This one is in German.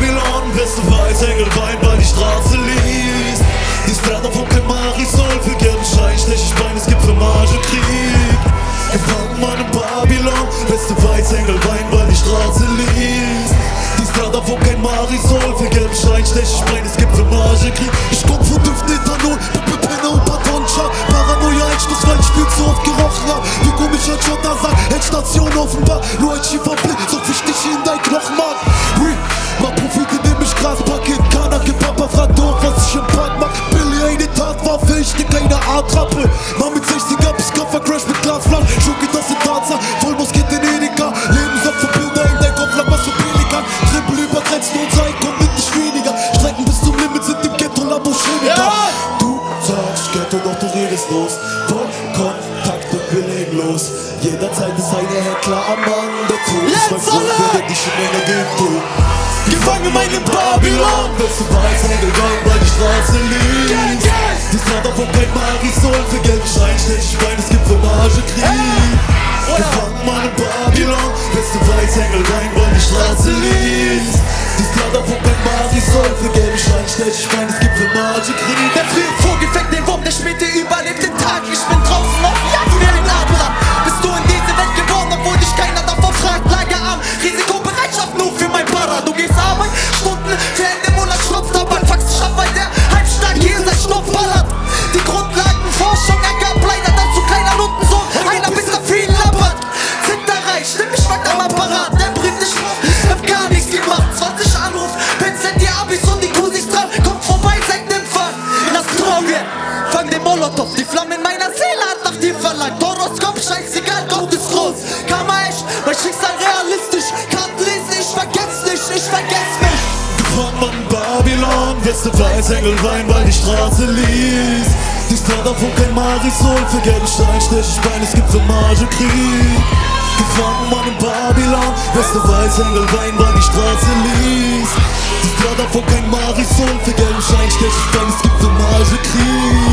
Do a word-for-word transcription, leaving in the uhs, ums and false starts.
Babylon, beste Weiß, Engelwein, weil die Straße liest. Die Strada von kein Marisol, für gelben Schein stech ich Bein, es gibt für Marge Krieg. Gefangen Mann in Babylon, beste Weiß, Engelwein, weil die Straße liest. Die Strada von kein Marisol, für gelben Schein stech ich Bein, es gibt für Marge Krieg. Ich komm von Düften Ethanol, Pippe, Penne und Patoncha. Paranoia, Einschluss, weil ich viel zu oft gerochen hab. Wie komisch ein schon da sagt, Endstation offenbar. Nur ein schiefer Blick, so fisch dich in dein Knochenmark. Oui, mach Profit, indem ich Gras packe. Kanake, Papa fragt doch, was ich im Park mach. Billy, eine Tatwaffe, ich ne kleine Attrappe. Mann mit sechziger bis Koffer, Crash mit Glasflaschen. Schoki, das sind Tatsache, Vollmoss geht in Edeka. Lebensopferbilder in dein Kopf, lang was für Pelikan. Triple übergrenzt, nur sein, kommt mit nicht weniger. Strecken bis zum Limit sind im Ghetto, Labo, Chemiker. Ja! Du sagst Ghetto, doch du redest los. Voll Kontakt und belanglos. Jederzeit ist eine Heckler am Mann der Tod. Mein Freund würde dich in meine Ghetto. Gefangen meinem Babylon, beste Weiß, Engelwein, weil die Straße liegt. Die Strada von kein Marisol, für gelben Schein stech ich Bein, es gibt für Marge Krieg. Gefangen meinem Babylon, beste Weiß, Engelwein, weil die Straße liegt. Die Strada von kein Marisol, für gelben Schein stech ich Bein, es gibt für Marge Krieg. Der frühe Vogel fängt den Wurm, der späte überlebt den Tag. Ich bin draußen auf Jagd wie ein Adler. Bist du in diese Welt geboren, obwohl dich keiner davon fragt. Lagerarm, Risikobereitschaft nur für mein Para. Du gehst Arbeit, Stunden, für Ende Monat schlupft dabei. Fax dich ab, weil der Halbstark hier sein Schnupf ballert. Die Grundlagenforschung ergab leider dazu kleiner Notensohn. Einer bis da viel labert. Sind da reich, nimm mich weiter am Apparat. Der bringt dich hoch, hab gar nichts gemacht. zwanzig Anruf, Pinsel die Abis und die Cousins dran. Kommt vorbei, seid nem Fall. Lass trauen wir, fang den Molotow. Die Flamme in meiner Seele hat nach dir verlangt. Horoskop, scheißegal, Gott ist groß. Karma echt, mein Schicksal realistisch. Karten lesen, ich vergess nicht, ich vergess mich. Gefangen Mann in Babylon, beste Weiß, Engelwein, weil die Straße liest. Die Strada von kein Marisol, für gelben Stein stech ich Bein, es gibt für Marge Krieg. Gefangen Mann in Babylon, beste Weiß, Engelwein, weil die Straße liest. Die Strada von kein Marisol, für gelben Stein stech ich Bein, es gibt für Marge Krieg.